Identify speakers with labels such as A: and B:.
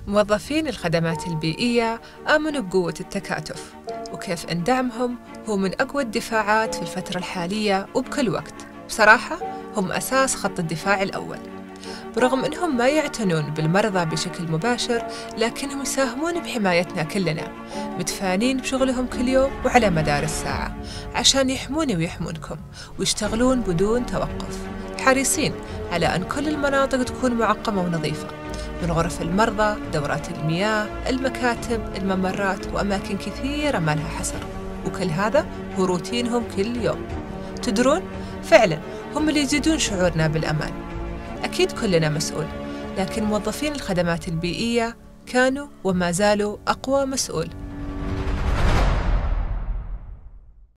A: موظفين الخدمات البيئية آمنوا بقوة التكاتف، وكيف أن دعمهم هو من أقوى الدفاعات في الفترة الحالية وبكل وقت. بصراحة هم أساس خط الدفاع الأول، برغم أنهم ما يعتنون بالمرضى بشكل مباشر، لكنهم يساهمون بحمايتنا كلنا، متفانين بشغلهم كل يوم وعلى مدار الساعة عشان يحموني ويحمونكم، ويشتغلون بدون توقف، حريصين على أن كل المناطق تكون معقمة ونظيفة، من غرف المرضى، دورات المياه، المكاتب، الممرات، وأماكن كثيرة ما لها حصر. وكل هذا هو روتينهم كل يوم. تدرون، فعلا هم اللي يزيدون شعورنا بالأمان. أكيد كلنا مسؤول، لكن موظفين الخدمات البيئية كانوا وما زالوا أقوى مسؤول.